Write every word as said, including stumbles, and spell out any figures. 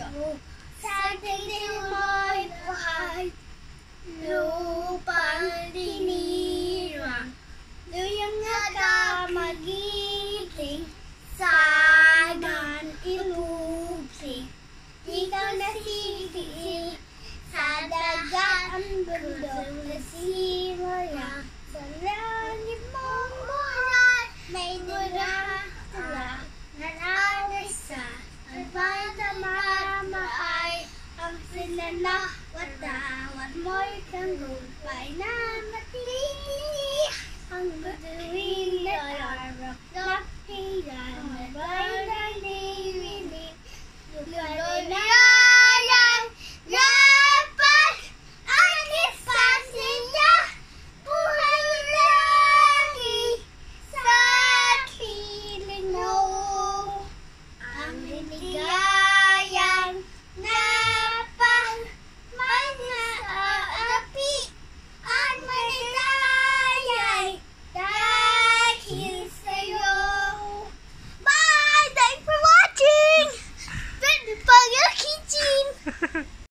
mo. Sa tingin mo'y buhay, lupang tinirang, luyang nga magiting, sagan ilubsing, ikaw nasisiil, sa dagat ang gandong nasimula, sa langit mong buhay, may dura-dura, nararasa, ang pagdamamahay, ang sinanawat-awat mo'y kanggupay na matili, ang gatuwing na araw, nakiyan